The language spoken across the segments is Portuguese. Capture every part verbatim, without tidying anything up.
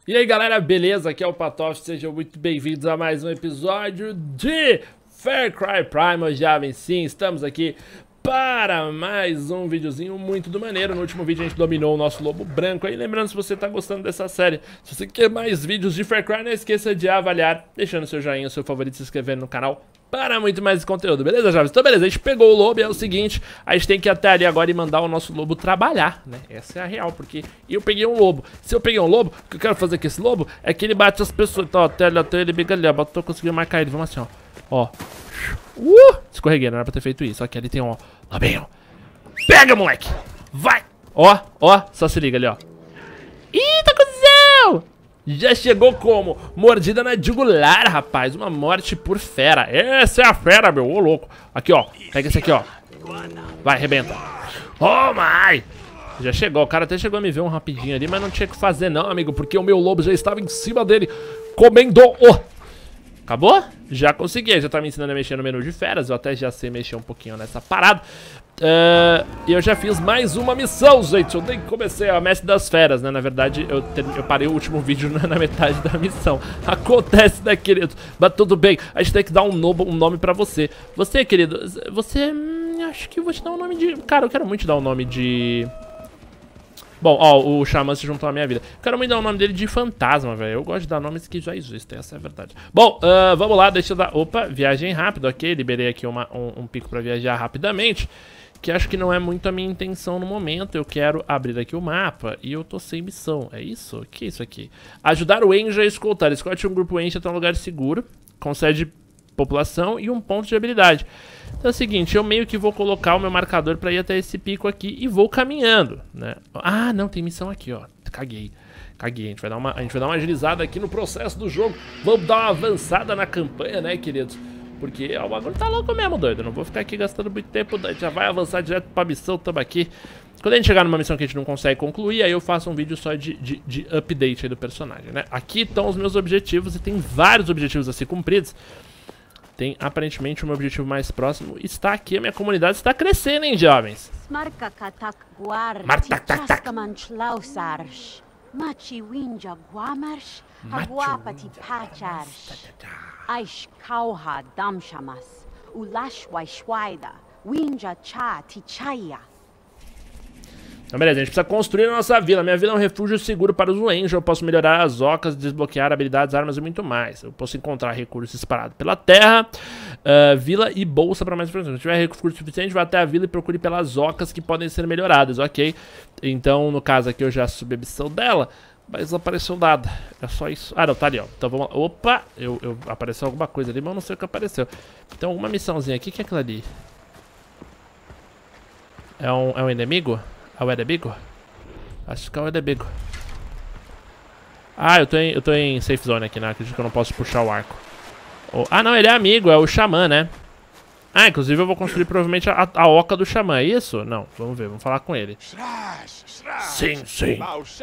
E aí galera, beleza? Aqui é o Patof, sejam muito bem-vindos a mais um episódio de Far Cry Primal Jovem. Sim, estamos aqui para mais um videozinho muito do maneiro. No último vídeo a gente dominou o nosso lobo branco aí. Lembrando, se você tá gostando dessa série, se você quer mais vídeos de Far Cry, não esqueça de avaliar, deixando seu joinha, seu favorito, se inscrevendo no canal para muito mais conteúdo, beleza, Jovens? Então beleza, a gente pegou o lobo e é o seguinte, a gente tem que ir até ali agora e mandar o nosso lobo trabalhar, né? Essa é a real, porque eu peguei um lobo. Se eu peguei um lobo, o que eu quero fazer com esse lobo é que ele bate as pessoas. Então, até ele, até ele biga ali, ó, tô conseguindo marcar ele, vamos assim, ó. Ó. Uh! Escorreguei, não era pra ter feito isso. Aqui, ali tem um, ó. Lobinho. Pega, moleque! Vai! Ó, ó, só se liga ali, ó. Eita, cuzão! Já chegou como? Mordida na jugular, rapaz. Uma morte por fera. Essa é a fera, meu. Ô, louco. Aqui, ó. Pega esse aqui, ó. Vai, arrebenta. Oh, my! Já chegou. O cara até chegou a me ver um rapidinho ali, mas não tinha o que fazer não, amigo, porque o meu lobo já estava em cima dele, comendo o... Acabou? Já consegui. Já tá me ensinando a mexer no menu de feras. Eu até já sei mexer um pouquinho nessa parada. Uh, e eu já fiz mais uma missão, gente. Eu nem comecei a mestre das feras, né? Na verdade, eu, ter, eu parei o último vídeo na, na metade da missão. Acontece, né, querido? Mas tudo bem. A gente tem que dar um, novo, um nome pra você. Você, querido, você... Hum, acho que eu vou te dar um nome de... Cara, eu quero muito te dar um nome de... Bom, ó, o Xamã se juntou à minha vida. Quero muito dar o nome dele de fantasma, velho. Eu gosto de dar nomes que já existem, essa é a verdade. Bom, uh, vamos lá, deixa eu dar... Opa, viagem rápida, ok. Liberei aqui uma, um, um pico pra viajar rapidamente, que acho que não é muito a minha intenção no momento. Eu quero abrir aqui o mapa e eu tô sem missão. É isso? O que é isso aqui? Ajudar o Angel a escoltar. Escote um grupo Angel até um lugar seguro. Concede população e um ponto de habilidade. Então é o seguinte, eu meio que vou colocar o meu marcador pra ir até esse pico aqui e vou caminhando, né? Ah, não, tem missão aqui, ó. Caguei. Caguei. A gente vai dar uma, a gente vai dar uma agilizada aqui no processo do jogo. Vamos dar uma avançada na campanha, né, queridos? Porque ó, o bagulho tá louco mesmo, doido. Eu não vou ficar aqui gastando muito tempo, a gente já vai avançar direto pra missão, tamo aqui. Quando a gente chegar numa missão que a gente não consegue concluir, aí eu faço um vídeo só de, de, de update aí do personagem, né? Aqui estão os meus objetivos e tem vários objetivos a ser cumpridos. Tem, aparentemente, o meu objetivo mais próximo está aqui. A minha comunidade está crescendo, hein, jovens? Martactac. Então, beleza, a gente precisa construir a nossa vila. Minha vila é um refúgio seguro para os Angel. Eu posso melhorar as ocas, desbloquear habilidades, armas e muito mais. Eu posso encontrar recursos separados pela terra, uh, vila e bolsa para mais informações. Se tiver recurso suficiente, vá até a vila e procure pelas ocas que podem ser melhoradas, ok? Então, no caso aqui, eu já subi a missão dela, mas não apareceu nada. É só isso. Ah, não, tá ali, ó. Então vamos lá. Opa! Eu, eu, apareceu alguma coisa ali, mas eu não sei o que apareceu. Então, uma missãozinha aqui. O que é aquilo ali? É um, é um inimigo? É o Edebigo? Acho que é o Edebigo. Ah, eu tô, em, eu tô em safe zone aqui, né? Acredito que eu não posso puxar o arco. Oh, ah, não, ele é amigo, é o Xamã, né? Ah, inclusive eu vou construir provavelmente a, a oca do Xamã, é isso? Não, vamos ver, vamos falar com ele. Sim, sim.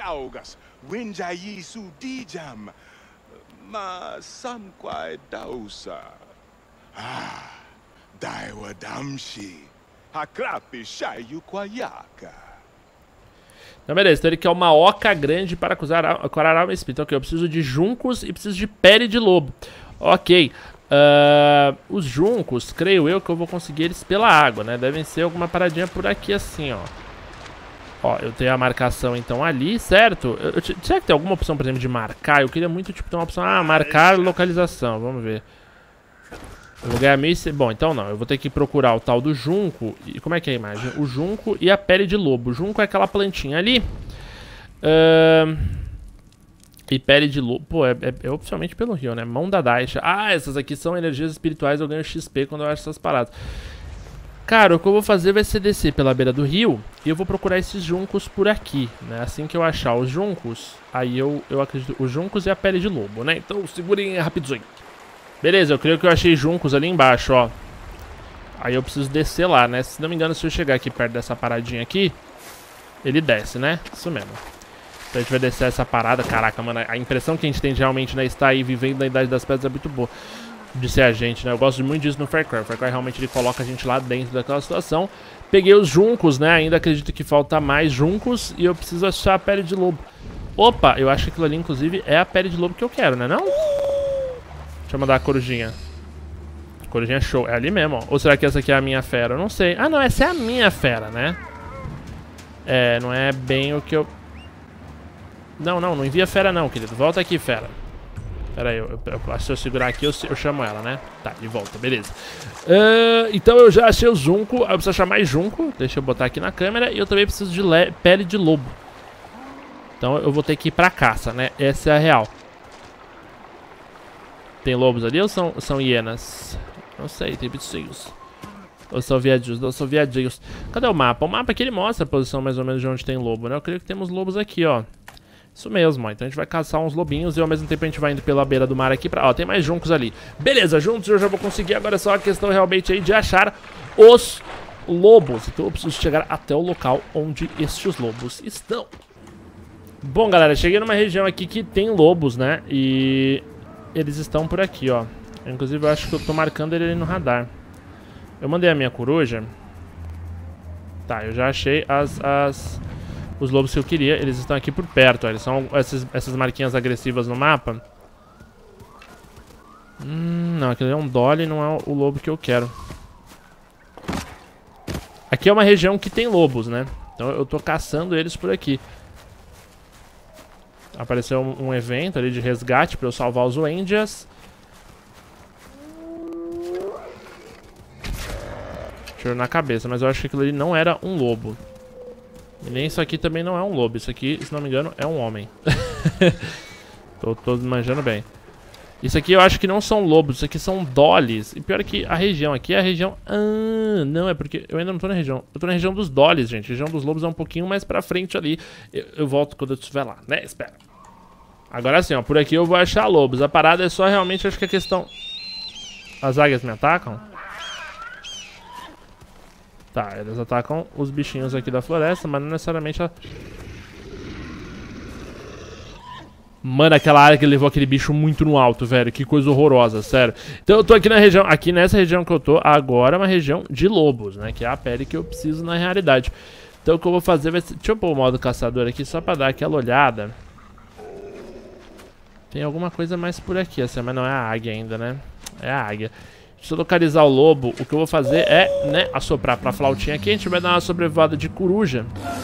Então beleza, então ele quer uma oca grande para curar alma e espírito. Ok, eu preciso de juncos e preciso de pele de lobo. Ok, uh, os juncos, creio eu que eu vou conseguir eles pela água, né? Devem ser alguma paradinha por aqui assim, ó. Ó, eu tenho a marcação então ali, certo? Eu, eu, será que tem alguma opção, por exemplo, de marcar? Eu queria muito, tipo, ter uma opção, ah, marcar localização, vamos ver. Eu vou ganhar mil e... Bom, então não. Eu vou ter que procurar o tal do junco. E como é que é a imagem? O junco e a pele de lobo. O junco é aquela plantinha ali. Uh... E pele de lobo... Pô, é, é, é oficialmente pelo rio, né? Mão da Daisha. Ah, essas aqui são energias espirituais. Eu ganho X P quando eu acho essas paradas. Cara, o que eu vou fazer vai ser descer pela beira do rio. E eu vou procurar esses juncos por aqui, né? Assim que eu achar os juncos, aí eu, eu acredito... Os juncos e a pele de lobo, né? Então segurem rapidinho. Beleza, eu creio que eu achei juncos ali embaixo, ó. Aí eu preciso descer lá, né? Se não me engano, se eu chegar aqui perto dessa paradinha aqui, ele desce, né? Isso mesmo. Então a gente vai descer essa parada. Caraca, mano, a impressão que a gente tem de realmente, né, estar aí vivendo na Idade das Pedras é muito boa. De ser a gente, né? Eu gosto muito disso no Far Cry. O Far Cry realmente ele coloca a gente lá dentro daquela situação. Peguei os juncos, né? Ainda acredito que falta mais juncos. E eu preciso achar a pele de lobo. Opa, eu acho que aquilo ali, inclusive, é a pele de lobo que eu quero, né não? Deixa eu mandar a corujinha. Corujinha é show. É ali mesmo, ó. Ou será que essa aqui é a minha fera? Eu não sei. Ah, não. Essa é a minha fera, né? É, não é bem o que eu... Não, não. Não envia fera não, querido. Volta aqui, fera. Pera aí. Eu, eu, eu, se eu segurar aqui, eu, eu chamo ela, né? Tá, de volta. Beleza. Uh, então eu já achei o junco. Eu preciso achar mais junco. Deixa eu botar aqui na câmera. E eu também preciso de pele de lobo. Então eu vou ter que ir pra caça, né? Essa é a real. Tem lobos ali ou são, são hienas? Não sei, tem bichinhos. Ou são viadinhos? Não, são viadinhos. Cadê o mapa? O mapa aqui ele mostra a posição mais ou menos de onde tem lobo, né? Eu creio que temos lobos aqui, ó. Isso mesmo, ó. Então a gente vai caçar uns lobinhos e ao mesmo tempo a gente vai indo pela beira do mar aqui pra... Ó, tem mais juncos ali. Beleza, juntos eu já vou conseguir. Agora é só a questão realmente aí de achar os lobos. Então eu preciso chegar até o local onde estes lobos estão. Bom, galera, cheguei numa região aqui que tem lobos, né? E... eles estão por aqui, ó. Inclusive, eu acho que eu tô marcando ele ali no radar. Eu mandei a minha coruja. Tá, eu já achei as, as, os lobos que eu queria. Eles estão aqui por perto, ó. Eles são essas, essas marquinhas agressivas no mapa. Hum, não, aquele é um dolly, não é o lobo que eu quero. Aqui é uma região que tem lobos, né? Então eu tô caçando eles por aqui. Apareceu um, um evento ali de resgate pra eu salvar os Wendias. Tiro na cabeça, mas eu acho que aquilo ali não era um lobo. E nem isso aqui também não é um lobo. Isso aqui, se não me engano, é um homem. tô, tô manjando bem. Isso aqui eu acho que não são lobos, isso aqui são dollies. E pior é que a região aqui é a região... Ah, não, é porque eu ainda não tô na região. Eu tô na região dos dollies, gente. A região dos lobos é um pouquinho mais pra frente ali. Eu, eu volto quando eu estiver lá, né? Espera. Agora sim, ó. Por aqui eu vou achar lobos. A parada é só realmente, acho que a questão... As águias me atacam? Tá, eles atacam os bichinhos aqui da floresta, mas não necessariamente a... Mano, aquela área que levou aquele bicho muito no alto, velho. Que coisa horrorosa, sério. Então eu tô aqui na região, aqui nessa região que eu tô agora é uma região de lobos, né? Que é a pele que eu preciso na realidade. Então o que eu vou fazer vai ser... Deixa eu pôr o modo caçador aqui só pra dar aquela olhada. Tem alguma coisa mais por aqui, assim, mas não é a águia ainda, né? É a águia. Deixa eu localizar o lobo. O que eu vou fazer é, né, assoprar pra flautinha aqui. A gente vai dar uma sobrevivada de coruja.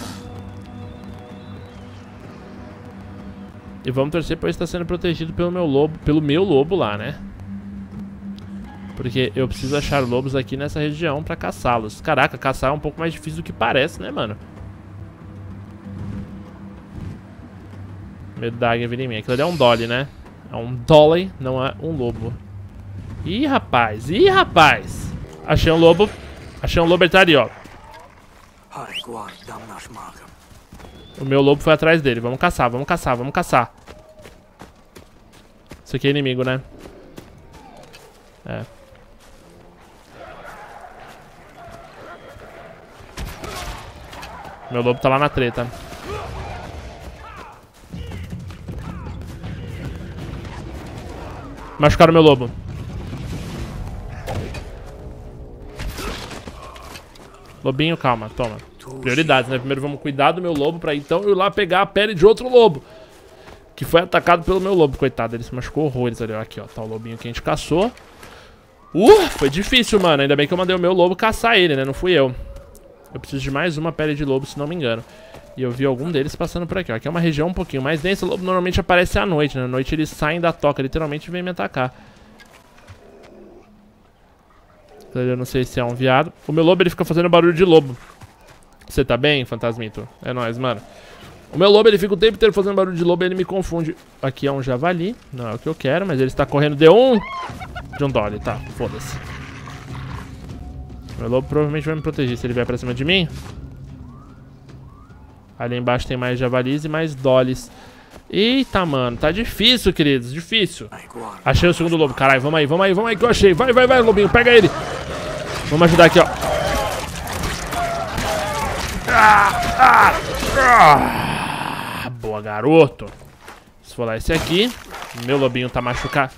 E vamos torcer pra ele estar sendo protegido pelo meu lobo, pelo meu lobo lá, né? Porque eu preciso achar lobos aqui nessa região pra caçá-los. Caraca, caçar é um pouco mais difícil do que parece, né, mano? Medo da águia vir em mim. Aquilo ali é um dolly, né? É um dolly, não é um lobo. Ih, rapaz. Ih, rapaz. Achei um lobo. Achei um lobo, ele tá ali, ó. O meu lobo foi atrás dele. Vamos caçar, vamos caçar, vamos caçar. Isso aqui é inimigo, né? É. Meu lobo tá lá na treta. Machucaram meu lobo. Lobinho, calma, toma. Prioridades, né? Primeiro vamos cuidar do meu lobo pra então eu ir lá pegar a pele de outro lobo que foi atacado pelo meu lobo, coitado. Ele se machucou horrores ali, ó. Aqui, ó, tá o lobinho que a gente caçou. Uh, foi difícil, mano. Ainda bem que eu mandei o meu lobo caçar ele, né? Não fui eu. Eu preciso de mais uma pele de lobo, se não me engano. E eu vi algum deles passando por aqui, ó. Aqui é uma região um pouquinho mais densa. O lobo normalmente aparece à noite, né? À noite eles saem da toca, literalmente, e vêm me atacar. Eu não sei se é um viado. O meu lobo, ele fica fazendo barulho de lobo. Você tá bem, Fantasmito? É nóis, mano. O meu lobo, ele fica o tempo inteiro fazendo barulho de lobo e ele me confunde. Aqui é um javali. Não é o que eu quero, mas ele está correndo de um... De um dolly, tá. Foda-se. Meu lobo provavelmente vai me proteger se ele vier pra cima de mim. Ali embaixo tem mais javalis e mais dollies. Eita, mano. Tá difícil, queridos. Difícil. Achei o segundo lobo. Caralho, vamos aí, vamos aí, vamos aí que eu achei. Vai, vai, vai, lobinho. Pega ele. Vamos ajudar aqui, ó. Ah, ah, ah. Boa, garoto. Se for lá esse aqui. Meu lobinho tá machucado.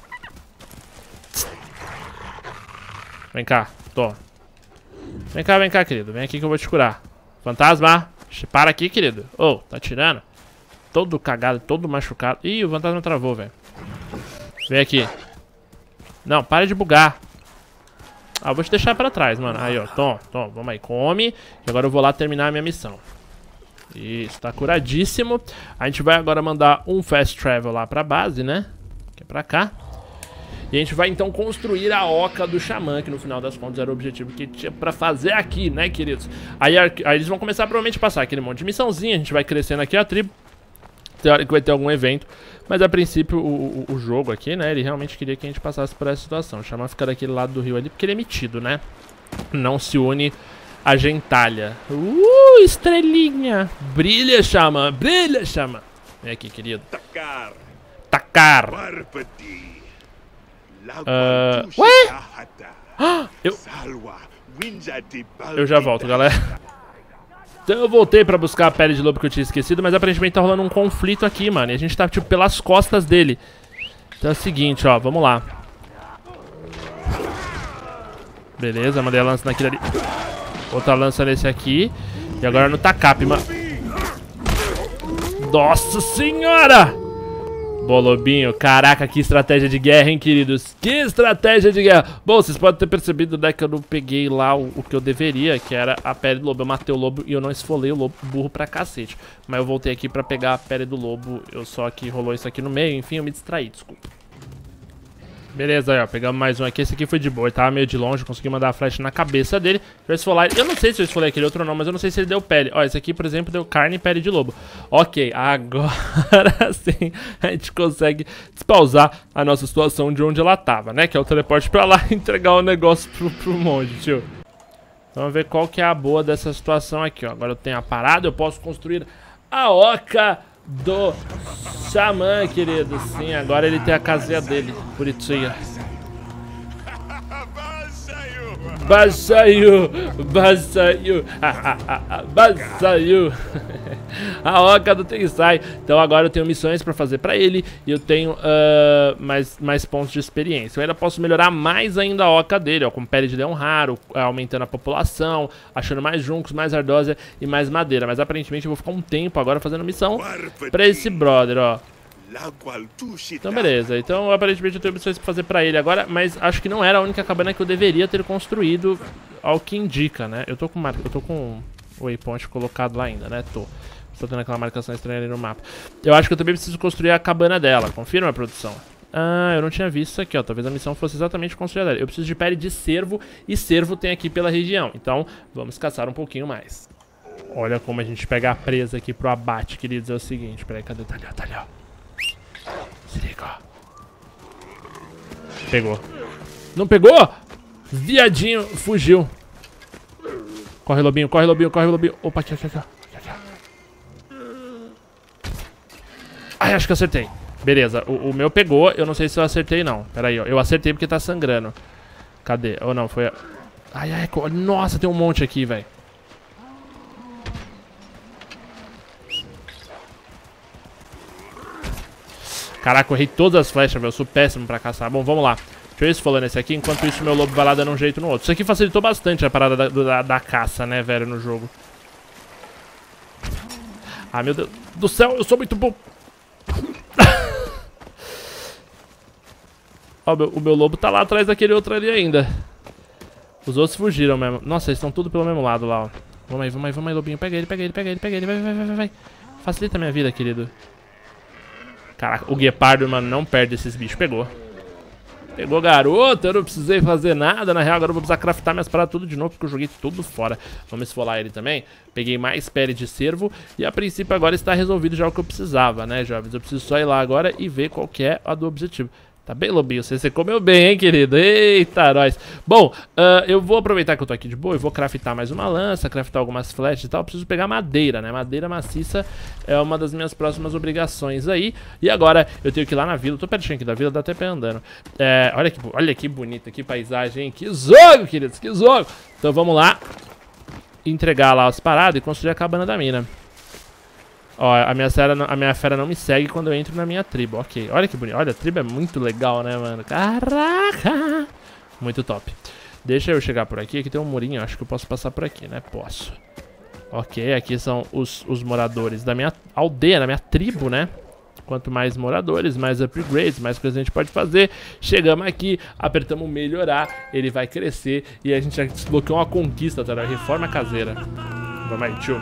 Vem cá, tô. Vem cá, vem cá, querido. Vem aqui que eu vou te curar. Fantasma. Para aqui, querido. Ô, oh, tá tirando? todo cagado, todo machucado. Ih, o fantasma travou, velho. Vem aqui. Não, para de bugar. Ah, eu vou te deixar pra trás, mano. Aí, ó, toma, toma, vamos aí, come. E agora eu vou lá terminar a minha missão. Isso, tá curadíssimo. A gente vai agora mandar um fast travel lá pra base, né? Que é pra cá. E a gente vai então construir a oca do xamã, que no final das contas era o objetivo que tinha pra fazer aqui, né, queridos? Aí, aí eles vão começar provavelmente a passar aquele monte de missãozinha, a gente vai crescendo aqui a tribo. Tem hora que vai ter algum evento, mas a princípio o, o, o jogo aqui, né, ele realmente queria que a gente passasse por essa situação. O xamã fica daquele lado do rio ali, porque ele é metido, né? Não se une a gentalha. Uh, estrelinha! Brilha, xamã, brilha, xamã! Vem aqui, querido. Tacar! Tacar! Uh, ué? Ah, eu... eu já volto, galera. Então eu voltei pra buscar a pele de lobo que eu tinha esquecido, mas aparentemente tá rolando um conflito aqui, mano. E a gente tá, tipo, pelas costas dele. Então é o seguinte, ó, vamos lá. Beleza, mandei a lança naquele ali. Outra lança nesse aqui. E agora no Takap, mano. Nossa senhora! Bom, lobinho, caraca, que estratégia de guerra, hein, queridos? Que estratégia de guerra! Bom, vocês podem ter percebido, né, que eu não peguei lá o, o que eu deveria, que era a pele do lobo. Eu matei o lobo e eu não esfolei o lobo burro pra cacete. Mas eu voltei aqui pra pegar a pele do lobo, eu só que rolou isso aqui no meio, enfim, eu me distraí, desculpa. Beleza, aí, ó, pegamos mais um aqui. Esse aqui foi de boa, ele tava meio de longe, consegui mandar a flecha na cabeça dele. Eu esfolar, eu não sei se eu esfolei aquele outro ou não, mas eu não sei se ele deu pele. Ó, esse aqui, por exemplo, deu carne e pele de lobo. Ok, agora sim a gente consegue despausar a nossa situação de onde ela tava, né? Que é o teleporte pra lá e entregar o negócio pro, pro monge, tio. Vamos ver qual que é a boa dessa situação aqui, ó. Agora eu tenho a parada, eu posso construir a oca do xamã, querido. Sim, agora ele tem a casinha dele, bonitinha. Basaiu, Basaiu, Basaiu. A oca do Tensai. Então agora eu tenho missões pra fazer pra ele. E eu tenho uh, mais, mais pontos de experiência. Eu ainda posso melhorar mais ainda a oca dele, ó, com pele de leão raro, aumentando a população, achando mais juncos, mais ardósia e mais madeira. Mas aparentemente eu vou ficar um tempo agora fazendo missão pra esse brother, ó. Então beleza, então aparentemente eu tenho missões pra fazer pra ele agora, mas acho que não era a única cabana que eu deveria ter construído, ao que indica, né? Eu tô com marca, eu tô com o waypoint colocado lá ainda, né? Tô. Tô tendo aquela marcação estranha ali no mapa. Eu acho que eu também preciso construir a cabana dela, confirma a produção. Ah, eu não tinha visto isso aqui, ó. Talvez a missão fosse exatamente construir a dela. Eu preciso de pele de cervo, e cervo tem aqui pela região. Então, vamos caçar um pouquinho mais. Olha como a gente pega a presa aqui pro abate, queridos. É o seguinte, peraí, cadê? Tá ali, ó, tá ali, ó. Se liga, ó. Pegou. Não pegou? Viadinho, fugiu. Corre, lobinho, corre, lobinho, corre, lobinho. Opa, aqui, aqui, aqui, aqui. Ai, acho que acertei. Beleza, o, o meu pegou. Eu não sei se eu acertei, não. Pera aí, ó. Eu acertei porque tá sangrando. Cadê? Ou não, foi a... Ai, ai, nossa, tem um monte aqui, velho. Caraca, eu errei todas as flechas, velho. Eu sou péssimo pra caçar. Bom, vamos lá. Deixa eu ir esfolando esse aqui. Enquanto isso, meu lobo vai lá dando um jeito no outro. Isso aqui facilitou bastante a parada da, da, da caça, né, velho, no jogo. Ah, meu Deus do céu, eu sou muito bom. Ó, meu, o meu lobo tá lá atrás daquele outro ali ainda. Os outros fugiram mesmo. Nossa, eles estão tudo pelo mesmo lado lá, ó. Vamos aí, vamos aí, vamos aí, lobinho. Pega ele, pega ele, pega ele, pega ele. Vai, vai, vai, vai, vai. Facilita a minha vida, querido. Caraca, o guepardo, mano, não perde esses bichos. Pegou. Pegou, garoto. Eu não precisei fazer nada. Na real, agora eu vou precisar craftar minhas paradas tudo de novo, porque eu joguei tudo fora. Vamos esfolar ele também. Peguei mais pele de cervo. E a princípio agora está resolvido já o que eu precisava, né, jovens? Eu preciso só ir lá agora e ver qual que é a do objetivo. Tá bem, lobinho? Você, você comeu bem, hein, querido? Eita, nós. Bom, uh, eu vou aproveitar que eu tô aqui de boa e vou craftar mais uma lança, craftar algumas flechas e tal. Eu preciso pegar madeira, né? Madeira maciça é uma das minhas próximas obrigações aí. E agora eu tenho que ir lá na vila. Eu tô pertinho aqui da vila, dá até pé andando. É, olha, que, olha que bonita, que paisagem, hein? Que jogo, queridos, que jogo! Então vamos lá entregar lá as paradas e construir a cabana da mina. Ó, a minha, fera não, a minha fera não me segue quando eu entro na minha tribo. Ok, olha que bonito. Olha, a tribo é muito legal, né, mano? Caraca! Muito top. Deixa eu chegar por aqui. Aqui tem um murinho. Acho que eu posso passar por aqui, né? Posso. Ok, aqui são os, os moradores da minha aldeia, da minha tribo, né? Quanto mais moradores, mais upgrades, mais coisas a gente pode fazer. Chegamos aqui, apertamos melhorar, ele vai crescer e a gente já desbloqueou uma conquista, tá? Reforma caseira. Vamos aí, tio.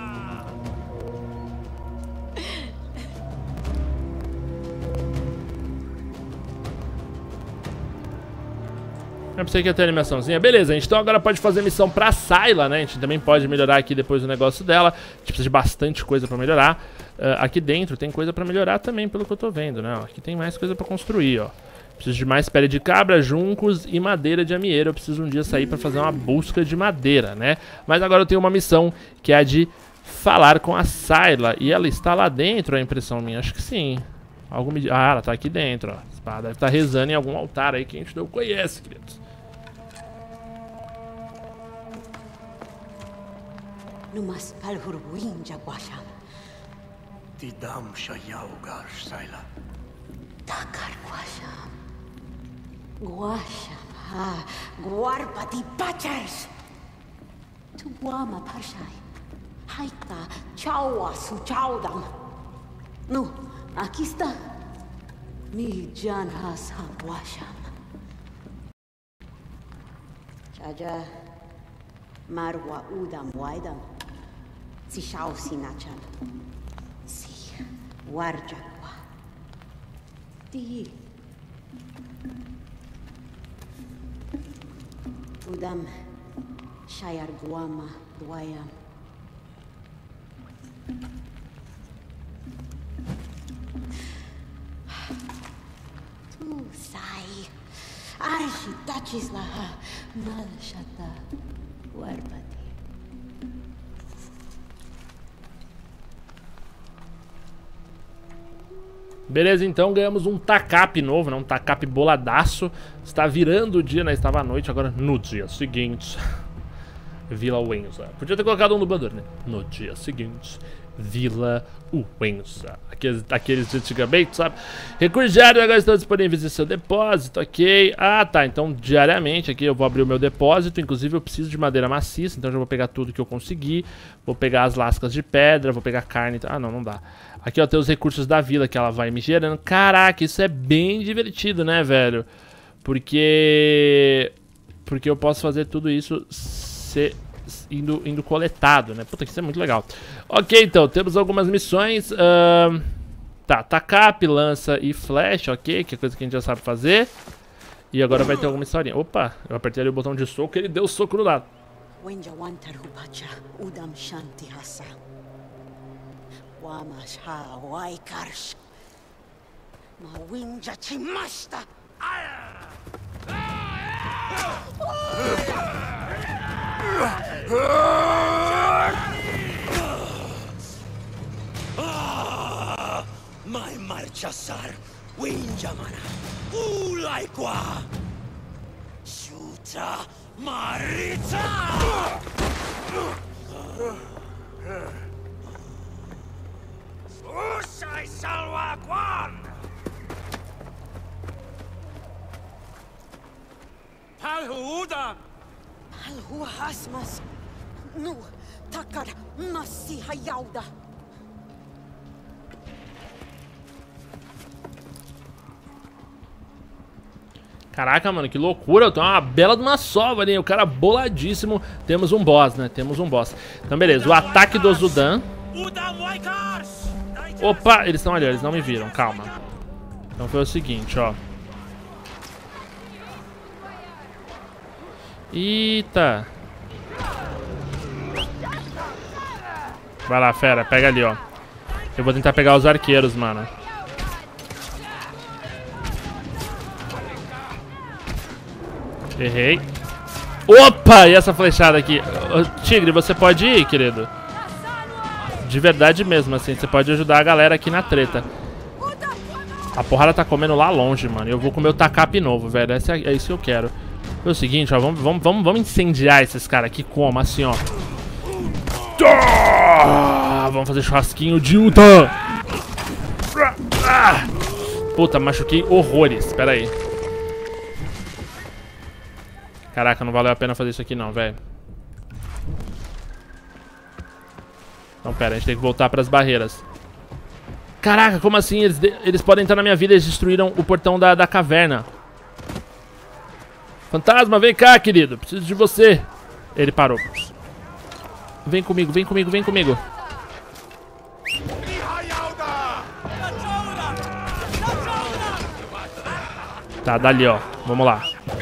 Eu pensei que ia ter animaçãozinha. Beleza, a gente então agora pode fazer missão pra Sayla, né? A gente também pode melhorar aqui depois o negócio dela. A gente precisa de bastante coisa pra melhorar. Uh, aqui dentro tem coisa pra melhorar também, pelo que eu tô vendo, né? Aqui tem mais coisa pra construir, ó. Preciso de mais pele de cabra, juncos e madeira de amieiro. Eu preciso um dia sair pra fazer uma busca de madeira, né? Mas agora eu tenho uma missão que é a de falar com a Sayla. E ela está lá dentro, a impressão minha. Acho que sim. Algum... Ah, ela tá aqui dentro, ó. Ela deve estar rezando em algum altar aí que a gente não conhece, queridos. Numas palhurwin jaguasham. Tidam shayaugar Sayla. Takar guasham. Guasham ha guarpati pachars. Tuwama parshai. Haita chawa su chaudam. Nu, aqui está. Mi janhas ha guasham. Jaja marwa udam waidam. Si shao sinachan. Si warjakwa. Ti. Udam shayar guama duayam. Tu sai. Arshi tachis laha malshata warbati. Beleza, então ganhamos um tacap novo, né? Um tacap boladaço. Está virando o dia, né? Estava à noite, agora no dia seguinte. Vila Uenza. Podia ter colocado um dublador, né? No dia seguinte, Vila Uenza. Aqueles, aqueles de antigamente, sabe? Recursos diários agora estão disponíveis em seu depósito, ok. Ah, tá. Então, diariamente aqui eu vou abrir o meu depósito. Inclusive, eu preciso de madeira maciça, então eu já vou pegar tudo que eu conseguir. Vou pegar as lascas de pedra, vou pegar carne. Ah, não, não dá. Aqui, ó, tem os recursos da vila que ela vai me gerando. Caraca, isso é bem divertido, né, velho? Porque... Porque eu posso fazer tudo isso ser indo, indo coletado, né? Puta, que isso é muito legal. Ok, então, temos algumas missões. Uh... Tá, tacap, lança e flash, ok? Que é coisa que a gente já sabe fazer. E agora vai ter alguma historinha. Opa, eu apertei ali o botão de soco e ele deu o soco no lado. Udam shanti hasa. Wamas ha waikars. Mawinja chimasta. Mai marchasar winjamana ulaikwa Shuta Marita Usai salwa kwan Palhuda Palhu hasmas. Nu takar massi hayauda. Caraca, mano, que loucura. Eu tô uma bela de uma sova ali. O cara boladíssimo. Temos um boss, né? Temos um boss. Então, beleza. O ataque do Zudan. Opa, eles estão ali, eles não me viram. Calma. Então foi o seguinte, ó. Eita. Vai lá, fera. Pega ali, ó. Eu vou tentar pegar os arqueiros, mano. Errei. Opa! E essa flechada aqui? Tigre, você pode ir, querido? De verdade mesmo, assim. Você pode ajudar a galera aqui na treta. A porrada tá comendo lá longe, mano. Eu vou comer o tacap novo, velho. Esse é, é isso que eu quero. É o seguinte, ó. Vamos, vamos, vamos, vamos incendiar esses caras aqui como? Assim, ó. Ah, vamos fazer churrasquinho de Uta. Ah, puta, machuquei horrores. Pera aí. Caraca, não valeu a pena fazer isso aqui não, velho. Então, pera, a gente tem que voltar pras barreiras. Caraca, como assim? Eles, eles podem entrar na minha vida. Eles destruíram o portão da, da caverna. Fantasma, vem cá, querido. Preciso de você. Ele parou. Vem comigo, vem comigo, vem comigo. Tá, dali, ó. Vamos lá.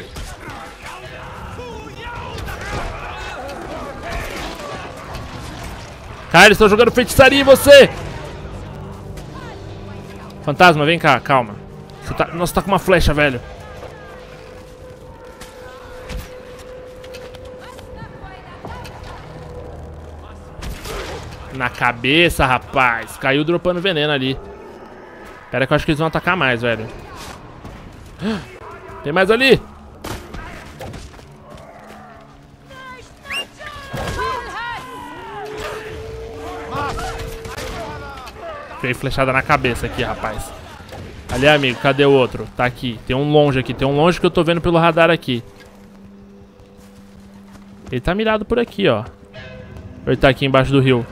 Cara, eles estão jogando feitiçaria em você! Fantasma, vem cá, calma. Você tá... Nossa, tá com uma flecha, velho. Na cabeça, rapaz. Caiu dropando veneno ali. Pera que eu acho que eles vão atacar mais, velho. Tem mais ali. Fiquei flechada na cabeça aqui, rapaz. Ali, amigo, cadê o outro? Tá aqui, tem um longe aqui. Tem um longe que eu tô vendo pelo radar aqui. Ele tá mirado por aqui, ó. Ele tá aqui embaixo do rio.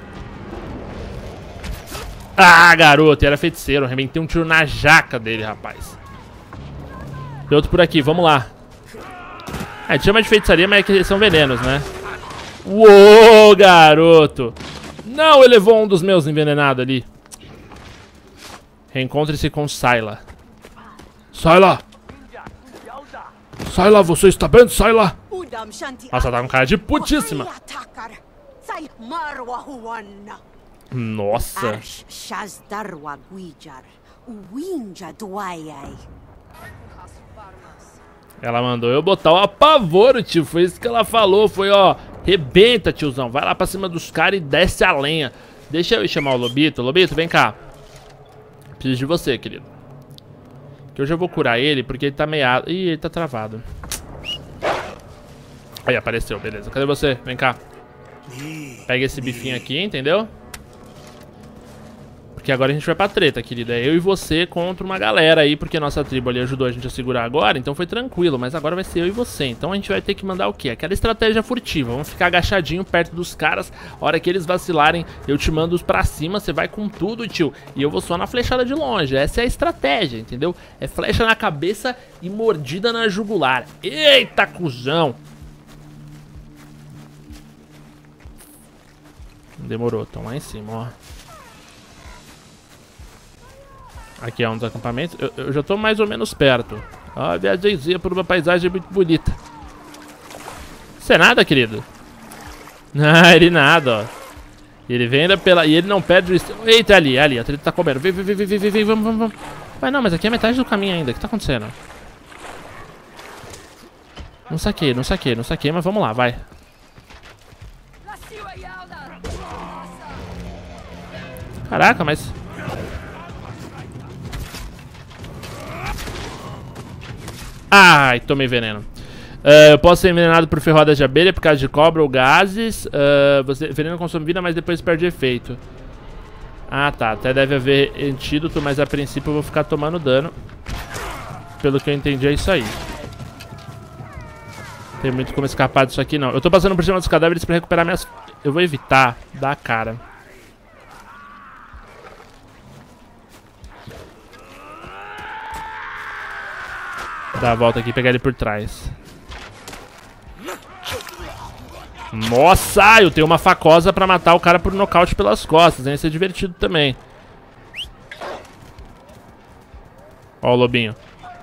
Ah, garoto, ele era feiticeiro. Eu arrebentei um tiro na jaca dele, rapaz. Tem outro por aqui, vamos lá. É, a gente chama de feitiçaria, mas é que eles são venenos, né? Uou, garoto. Não, ele levou um dos meus envenenados ali. Reencontre-se com Sayla. Sayla! Sayla, você está bem, Sayla? Nossa, tá com cara de putíssima. Nossa. Ela mandou eu botar o apavoro, tio. Foi isso que ela falou. Foi, ó, rebenta, tiozão. Vai lá pra cima dos caras e desce a lenha. Deixa eu ir chamar o Lobito. Lobito, vem cá. Preciso de você, querido. Que eu já vou curar ele, porque ele tá meiado. Ih, ele tá travado. Aí, apareceu, beleza. Cadê você? Vem cá. Pega esse bifinho aqui, entendeu? Porque agora a gente vai pra treta, querida. É eu e você contra uma galera aí, porque a nossa tribo ali ajudou a gente a segurar agora, então foi tranquilo. Mas agora vai ser eu e você. Então a gente vai ter que mandar o quê? Aquela estratégia furtiva. Vamos ficar agachadinho perto dos caras. A hora que eles vacilarem, eu te mando os pra cima. Você vai com tudo, tio. E eu vou só na flechada de longe. Essa é a estratégia, entendeu? É flecha na cabeça e mordida na jugular. Eita, cuzão! Demorou, estão lá em cima, ó. Aqui é um dos acampamentos. Eu, eu já tô mais ou menos perto. Ó, viajeizinha por uma paisagem muito bonita. Isso é nada, querido? Ah, ele nada, ó. Ele vem ainda pela... E ele não perde o... Eita, ali, ali. A treta tá comendo. Vem, vem, vem, vem, vem, vem, vamos, vamos, vamos. Mas não, mas aqui é metade do caminho ainda. O que tá acontecendo? Não saquei, não saquei, não saquei, mas vamos lá, vai. Caraca, mas... Ai, tomei veneno. Uh, eu posso ser envenenado por ferroadas de abelha por causa de cobra ou gases. Uh, você, veneno consome vida, mas depois perde efeito. Ah, tá. Até deve haver antídoto, mas a princípio eu vou ficar tomando dano. Pelo que eu entendi, é isso aí. Tem muito como escapar disso aqui, não. Eu tô passando por cima dos cadáveres pra recuperar minhas... Eu vou evitar dar cara. Dar a volta aqui e pegar ele por trás. Nossa, eu tenho uma facosa pra matar o cara por nocaute pelas costas, hein? Isso é divertido também. Ó o lobinho.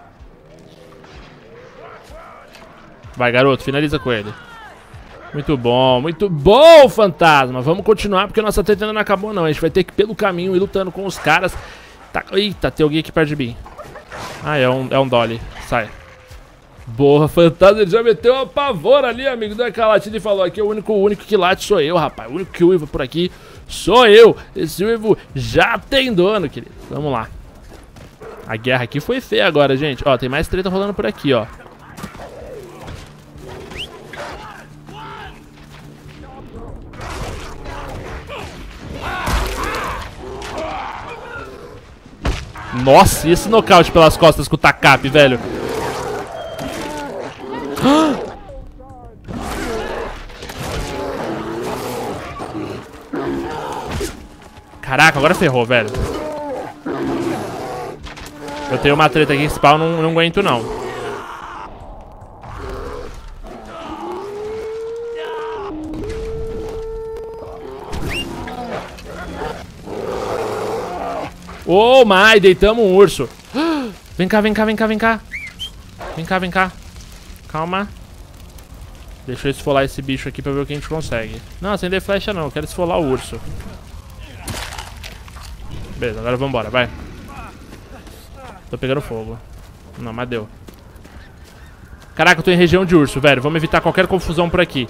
Vai, garoto, finaliza com ele. Muito bom, muito bom, fantasma. Vamos continuar porque a nossa treta ainda não acabou, não. A gente vai ter que ir pelo caminho ir lutando com os caras. Tá... Eita, tem alguém aqui perto de mim. Ah, é um, é um Dolly. Sai. Boa, fantasma. Ele já meteu uma pavor ali, amigo. Deu aquela latida e falou aqui: o único, o único que late sou eu, rapaz. O único que uiva por aqui sou eu. Esse uivo já tem dono, querido. Vamos lá. A guerra aqui foi feia agora, gente. Ó, tem mais treta rolando por aqui, ó. Nossa, e esse nocaute pelas costas com o Takap, velho? Caraca, agora ferrou, velho. Eu tenho uma treta aqui, esse pau não, não aguento, não. Oh, my, deitamos um urso. Vem cá, vem cá, vem cá, vem cá. Vem cá, vem cá. Calma. Deixa eu esfolar esse bicho aqui pra ver o que a gente consegue. Não, acender flecha não, eu quero esfolar o urso. Beleza, agora vambora, vai. Tô pegando fogo. Não, mas deu. Caraca, eu tô em região de urso, velho. Vamos evitar qualquer confusão por aqui.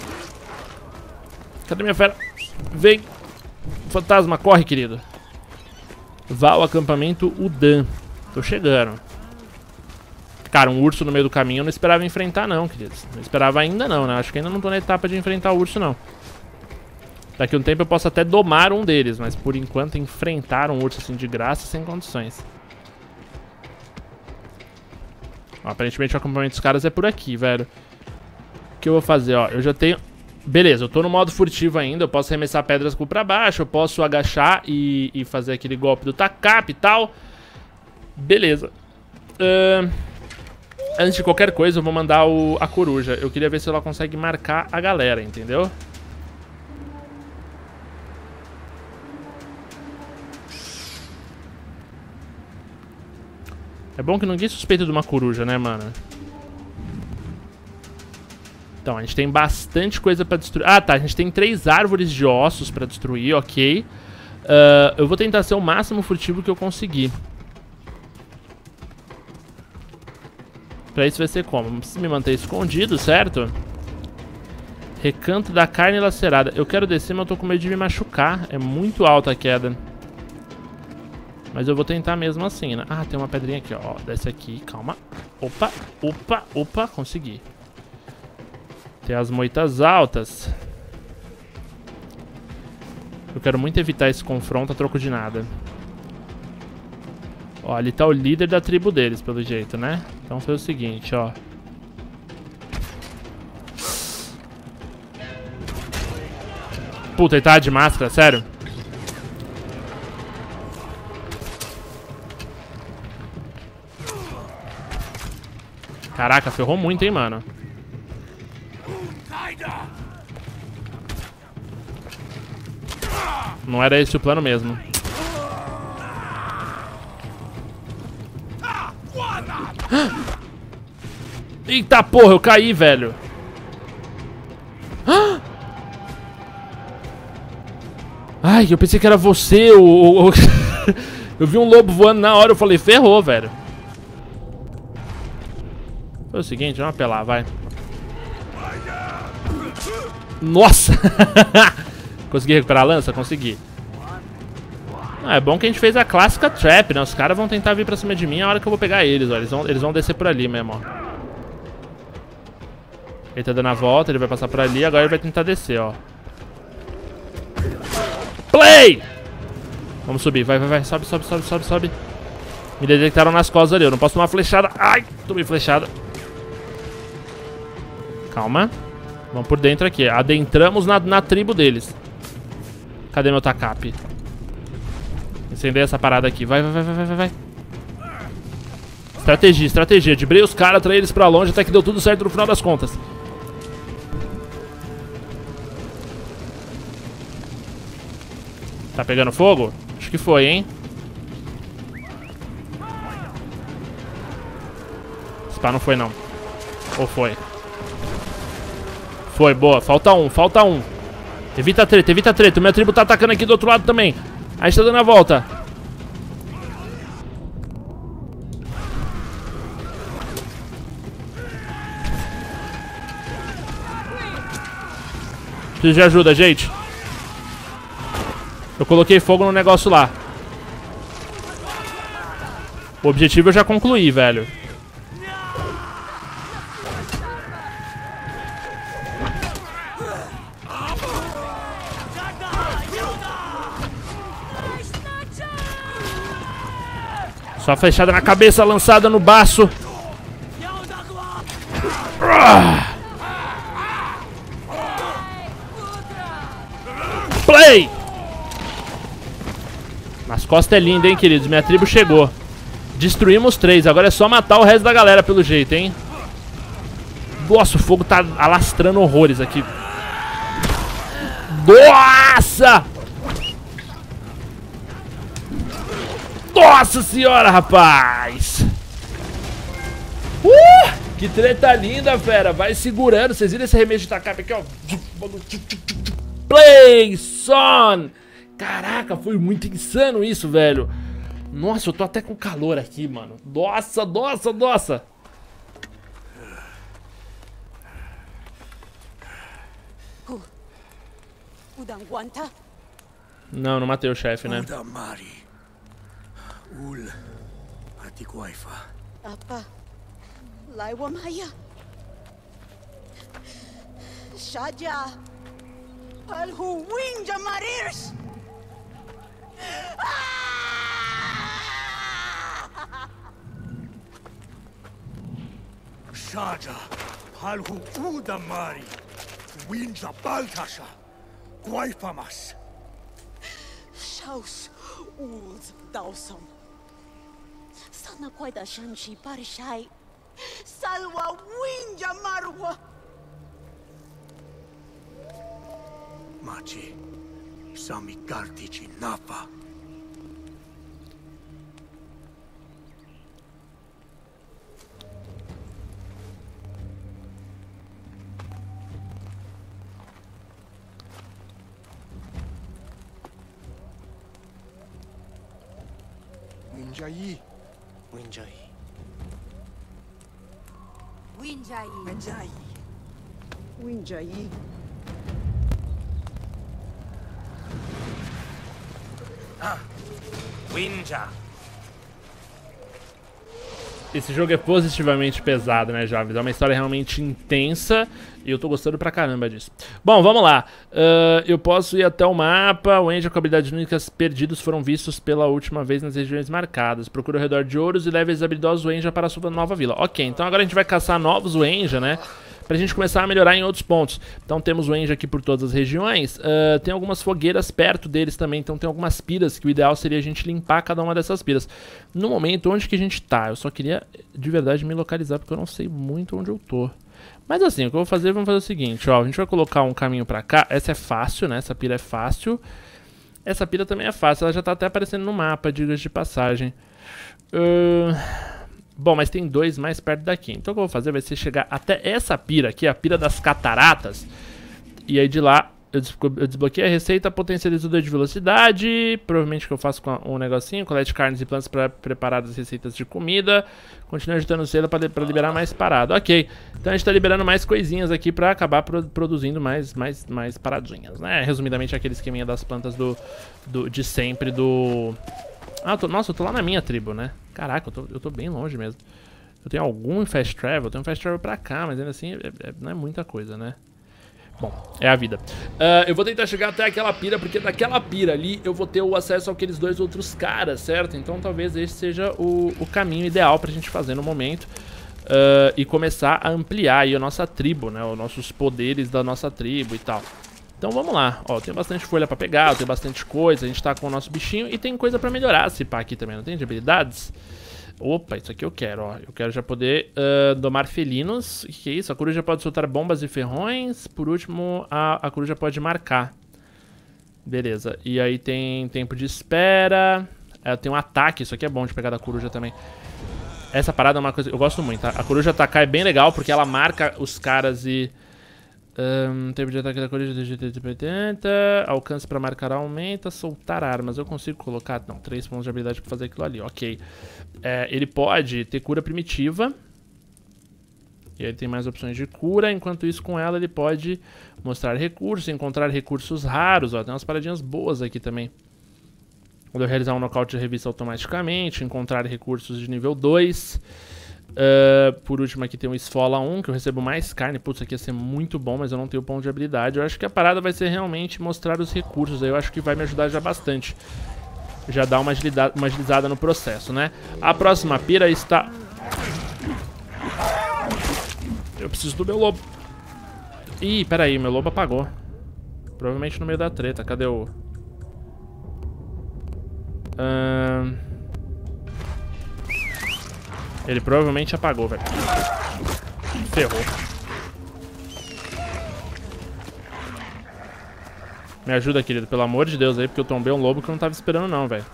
Cadê minha fera? Vem. Fantasma, corre, querido. Vá ao acampamento Udan. Tô chegando. Cara, um urso no meio do caminho eu não esperava enfrentar não, queridos. Não esperava ainda não, né? Acho que ainda não tô na etapa de enfrentar o urso, não. Daqui a um tempo eu posso até domar um deles, mas por enquanto enfrentar um urso assim de graça, sem condições. Ó, aparentemente o acampamento dos caras é por aqui, velho. O que eu vou fazer, ó? Eu já tenho... Beleza, eu tô no modo furtivo ainda, eu posso arremessar pedras pra baixo, eu posso agachar e, e fazer aquele golpe do tacap e tal. Beleza. Uh, antes de qualquer coisa, eu vou mandar o, a coruja. Eu queria ver se ela consegue marcar a galera, entendeu? É bom que ninguém suspeita de uma coruja, né, mano? Então, a gente tem bastante coisa pra destruir. Ah, tá. A gente tem três árvores de ossos pra destruir, ok. Uh, eu vou tentar ser o máximo furtivo que eu conseguir. Pra isso vai ser como? Preciso me manter escondido, certo? Recanto da carne lacerada. Eu quero descer, mas eu tô com medo de me machucar. É muito alta a queda. Mas eu vou tentar mesmo assim, né? Ah, tem uma pedrinha aqui, ó. Desce aqui, calma. Opa, opa, opa, consegui. Tem as moitas altas. Eu quero muito evitar esse confronto a troco de nada. Ó, ali tá o líder da tribo deles, pelo jeito, né? Então foi o seguinte, ó. Puta, ele tá de máscara, sério? Caraca, ferrou muito, hein, mano. Não era esse o plano mesmo. Eita porra, eu caí, velho. Ai, eu pensei que era você. O, o, o... Eu vi um lobo voando na hora, eu falei, ferrou, velho. Foi o seguinte, vamos apelar, vai. Nossa! Consegui recuperar a lança? Consegui. Ah, é bom que a gente fez a clássica trap, né? Os caras vão tentar vir pra cima de mim a hora que eu vou pegar eles, ó. Eles vão, eles vão descer por ali mesmo, ó. Ele tá dando a volta, ele vai passar por ali, agora ele vai tentar descer, ó. Play! Vamos subir, vai, vai, vai. Sobe, sobe, sobe, sobe, sobe. Me detectaram nas costas ali, eu não posso tomar flechada. Ai, tomei flechada. Calma. Vamos por dentro aqui. Adentramos na, na tribo deles. Cadê meu tacap? Incender essa parada aqui. Vai, vai, vai, vai, vai, vai. Estratégia, estratégia. Dibrei os caras, atraí eles pra longe até que deu tudo certo no final das contas. Tá pegando fogo? Acho que foi, hein? Esse pá não foi, não. Ou foi? Foi, boa. Falta um, falta um. Evita a treta, evita a treta. O meu tribo tá atacando aqui do outro lado também. A gente tá dando a volta. Preciso de ajuda, gente. Eu coloquei fogo no negócio lá. O objetivo eu já concluí, velho. Só flechada na cabeça, lançada no baço. Play! costas é linda, hein, queridos? Minha tribo chegou. Destruímos três. Agora é só matar o resto da galera, pelo jeito, hein? Nossa, o fogo tá alastrando horrores aqui. Nossa! Nossa senhora, rapaz! Uh! Que treta linda, fera. Vai segurando. Vocês viram esse remesso de tacar aqui, ó? Play, son! Caraca, foi muito insano isso, velho. Nossa, eu tô até com calor aqui, mano. Nossa, nossa, nossa. Udanguanta? Não, não matei o chefe, né? Udamari. Ul. Atiguaifa. Apa? Laiwamaya? Shaja? Alhu Winja Marirs? Shaja. Halhu Udamari. Winja Baltasha. Guaifamas. Shaus Uls Dawsam. Sana Quaida Shanshi Parishai. Salwa Winja Marwa. Machi. Sami Kartichi Napa. Winjai. Winjai. Winjai. Winjai. Winjai. Ah. Winja. Esse jogo é positivamente pesado, né, jovens? É uma história realmente intensa e eu tô gostando pra caramba disso. Bom, vamos lá. Uh, eu posso ir até o mapa. O Enja com habilidades únicas perdidos foram vistos pela última vez nas regiões marcadas. Procura ao redor de ouros e leve os habilidosos Enja para a sua nova vila. Ok, então agora a gente vai caçar novos Enja, né? Pra gente começar a melhorar em outros pontos. Então temos o Enja aqui por todas as regiões. Uh, tem algumas fogueiras perto deles também. Então tem algumas piras que o ideal seria a gente limpar cada uma dessas piras. No momento, onde que a gente tá? Eu só queria de verdade me localizar porque eu não sei muito onde eu tô. Mas assim, o que eu vou fazer, vamos fazer o seguinte, ó. A gente vai colocar um caminho pra cá. Essa é fácil, né? Essa pira é fácil. Essa pira também é fácil. Ela já tá até aparecendo no mapa, diga de passagem. Uh... Bom, mas tem dois mais perto daqui. Então o que eu vou fazer vai ser chegar até essa pira aqui, a pira das cataratas. E aí de lá eu, des eu desbloqueei a receita potencializador de velocidade. Provavelmente que eu faço com um negocinho. Colete carnes e plantas para preparar as receitas de comida. Continue agitando o selo para liberar mais parado. Ok, então a gente tá liberando mais coisinhas aqui para acabar pro produzindo mais, mais, mais paradinhas, né? Resumidamente aquele esqueminha das plantas do, do, de sempre do... Ah, eu tô, nossa, eu tô lá na minha tribo, né? Caraca, eu tô, eu tô bem longe mesmo. Eu tenho algum fast travel, eu tenho um fast travel pra cá, mas ainda assim é, é, não é muita coisa, né? Bom, é a vida. Uh, eu vou tentar chegar até aquela pira, porque daquela pira ali eu vou ter o acesso àqueles dois outros caras, certo? Então talvez esse seja o, o caminho ideal pra gente fazer no momento. Uh, e começar a ampliar aí a nossa tribo, né? Os nossos poderes da nossa tribo e tal. Então vamos lá, ó, tem bastante folha pra pegar, tem bastante coisa, a gente tá com o nosso bichinho e tem coisa pra melhorar esse pá aqui também, não tem? De habilidades? Opa, isso aqui eu quero, ó, eu quero já poder uh, domar felinos, o que, que é isso? A coruja pode soltar bombas e ferrões, por último a, a coruja pode marcar. Beleza, e aí tem tempo de espera, é, tem um ataque, isso aqui é bom de pegar da coruja também. Essa parada é uma coisa, eu gosto muito, tá? A coruja atacar é bem legal porque ela marca os caras e... Um, tempo de ataque da coruja de G T oitenta. Alcance para marcar aumenta. Soltar armas. Eu consigo colocar. Não, três pontos de habilidade para fazer aquilo ali. Ok. É, ele pode ter cura primitiva. E aí tem mais opções de cura. Enquanto isso, com ela, ele pode mostrar recursos. Encontrar recursos raros. Ó, tem umas paradinhas boas aqui também. Quando eu realizar um nocaute de revista automaticamente. Encontrar recursos de nível dois. Uh, por último aqui tem o Esfola um, que eu recebo mais carne. Putz, isso aqui ia ser muito bom, mas eu não tenho ponto de habilidade. Eu acho que a parada vai ser realmente mostrar os recursos. Aí eu acho que vai me ajudar já bastante. Já dá uma agilidade, uma agilizada no processo, né? A próxima pira está... Eu preciso do meu lobo. Ih, peraí, meu lobo apagou. Provavelmente no meio da treta. Cadê o... Ahn... Ele provavelmente apagou, velho. Ferrou. Me ajuda, querido, pelo amor de Deus aí, porque eu tombei um lobo que eu não tava esperando não, velho.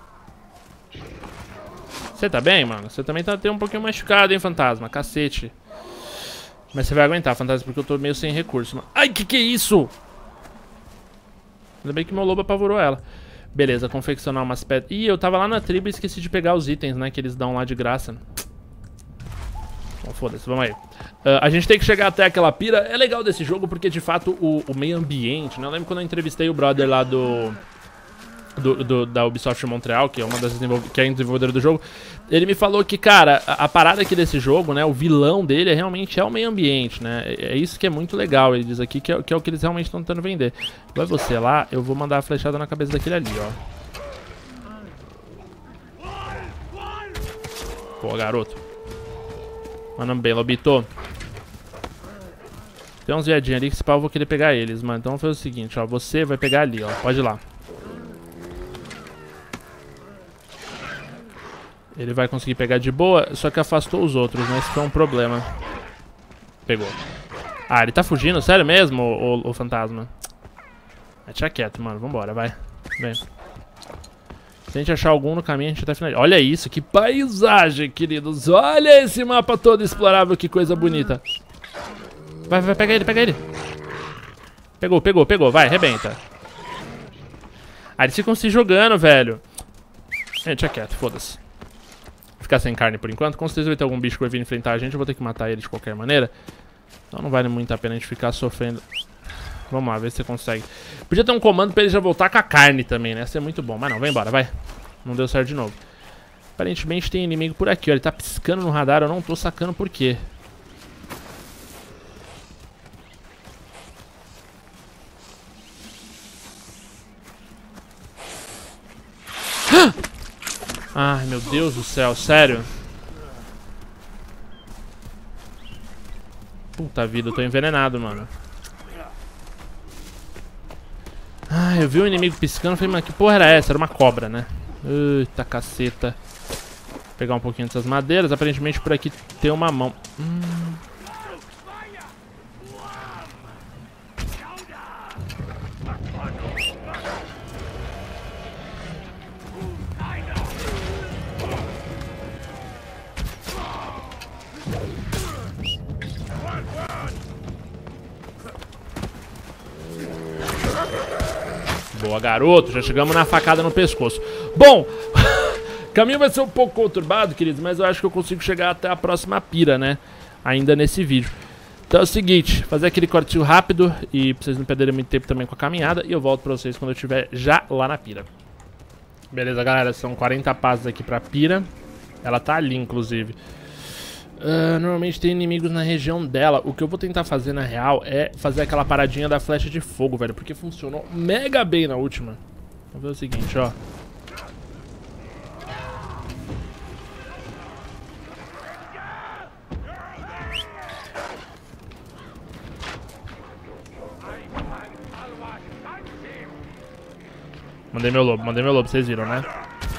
Você tá bem, mano? Você também tá até um pouquinho machucado, hein, fantasma? Cacete. Mas você vai aguentar, fantasma, porque eu tô meio sem recurso, mano. Ai, que que é isso? Ainda bem que meu lobo apavorou ela. Beleza, confeccionar umas pedras. Ih, eu tava lá na tribo e esqueci de pegar os itens, né, que eles dão lá de graça. Bom, foda-se, vamos aí. Uh, a gente tem que chegar até aquela pira. É legal desse jogo porque, de fato, o, o meio ambiente, né? Eu lembro quando eu entrevistei o brother lá do... Do, do, da Ubisoft Montreal, que é uma das que é a desenvolvedora do jogo, ele me falou que, cara, a, a parada aqui desse jogo, né, o vilão dele é, realmente é o meio ambiente, né, é, é isso que é muito legal, ele diz aqui que é, que é o que eles realmente estão tentando vender. Vai você lá, eu vou mandar a flechada na cabeça daquele ali, ó. Pô, garoto. Mano, bem, Lobito. Tem uns viadinhos ali que esse pau eu vou querer pegar eles, mano, então vamos fazer o seguinte, ó, você vai pegar ali, ó, pode ir lá. Ele vai conseguir pegar de boa, só que afastou os outros, né? Esse foi um problema. Pegou. Ah, ele tá fugindo? Sério mesmo, o, o, o fantasma? Deixa quieto, mano. Vambora, vai. Vem. Se a gente achar algum no caminho, a gente tá finalizando. Olha isso, que paisagem, queridos. Olha esse mapa todo explorável, que coisa bonita. Vai, vai, pega ele, pega ele. Pegou, pegou, pegou. Vai, arrebenta. Ah, eles ficam se jogando, velho. Deixa quieto, foda-se. Ficar sem carne por enquanto. Com certeza vai ter algum bicho que vai vir enfrentar a gente. Eu vou ter que matar ele de qualquer maneira. Então não vale muito a pena a gente ficar sofrendo. Vamos lá, ver se você consegue. Podia ter um comando pra ele já voltar com a carne também, né? Ia ser muito bom. Mas não, vai embora, vai. Não deu certo de novo. Aparentemente tem inimigo por aqui, ó. Ele tá piscando no radar, eu não tô sacando por quê. Ai, meu Deus do céu, sério? Puta vida, eu tô envenenado, mano. Ai, eu vi um inimigo piscando e falei, mano, que porra era essa? Era uma cobra, né? Eita caceta. Vou pegar um pouquinho dessas madeiras. Aparentemente por aqui tem uma mão. Hum. Boa, garoto. Já chegamos na facada no pescoço. Bom, o caminho vai ser um pouco conturbado, queridos, mas eu acho que eu consigo chegar até a próxima pira, né? Ainda nesse vídeo. Então é o seguinte, fazer aquele cortinho rápido e pra vocês não perderem muito tempo também com a caminhada. E eu volto pra vocês quando eu estiver já lá na pira. Beleza, galera? São quarenta passos aqui pra pira. Ela tá ali, inclusive. Uh, normalmente tem inimigos na região dela. O que eu vou tentar fazer na real é fazer aquela paradinha da flecha de fogo, velho, porque funcionou mega bem na última. Vamos ver o seguinte, ó. Mandei meu lobo, mandei meu lobo, vocês viram, né?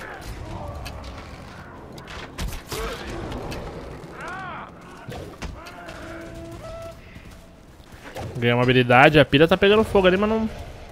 Ganhei uma habilidade, a pira tá pegando fogo ali, mas não...